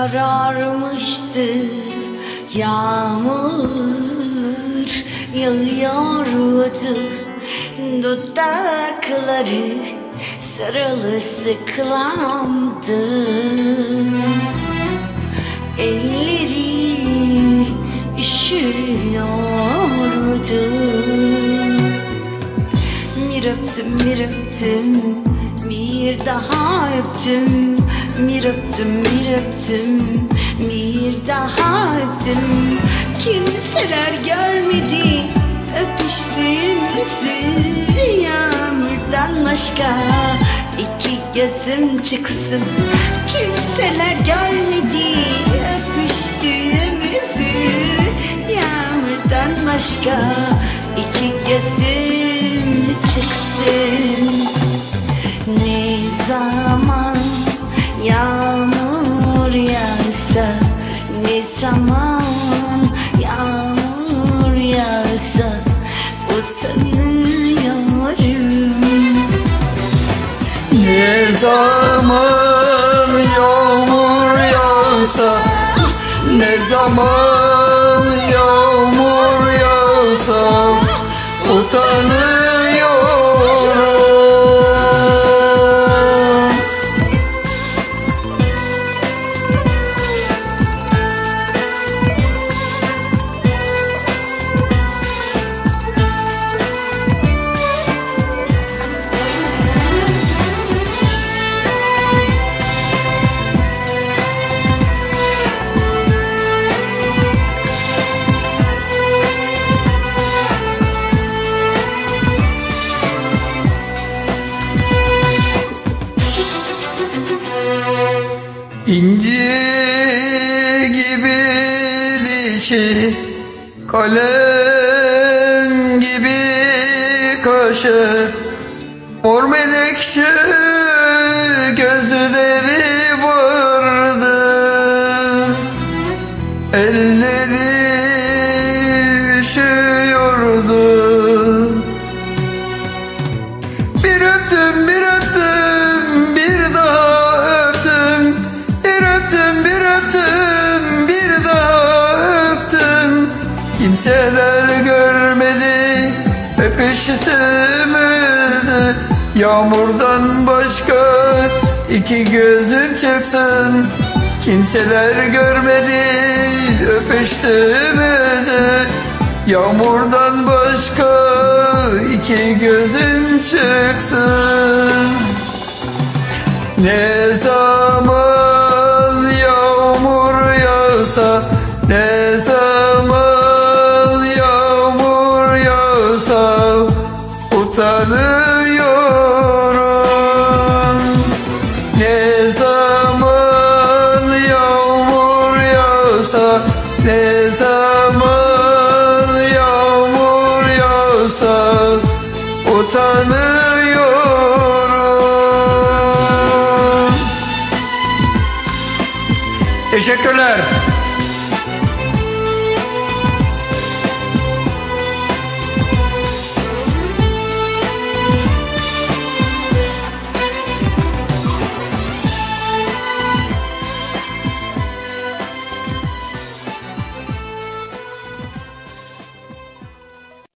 kararmıştı, yağmur yağıyordu. Dudakları sırılsıklamdı, elleri üşüyordu. Bir öptüm, bir öptüm, bir daha öptüm. Bir öptüm, bir öptüm, bir daha öptüm. Kimseler görmedi öpüştüğümüzü, yağmurdan başka iki gözüm çıksın. Kimseler görmedi öpüştüğümüzü, yağmurdan başka iki gözüm çıksın. Ne zaman yağmur yağsa, ne zaman yağmur yağsa utanıyorum. Ne zaman yağmur yağsa, ne zaman yağmur yağsa utanıyorum. İnci gibi dişi, kalem gibi kaşı, mor menekşe gözleri vardı. Elleri üşüyordu. Bir öptüm, bir öptüm, bir daha öptüm. Bir öptüm, bir öptüm, bir daha öptüm. Kimseler görmedi öpüştüğümüzü, yağmurdan başka iki gözüm çıksın. Kimseler görmedi öpüştüğümüzü, yağmurdan başka iki gözüm çıksın. Ne zaman yağmur yağsa, ne zaman yağmur yağsa utanıyorum. Ne zaman yağmur yağsa, ne zaman yağmur yağsa utanıyorum. Teşekkürler.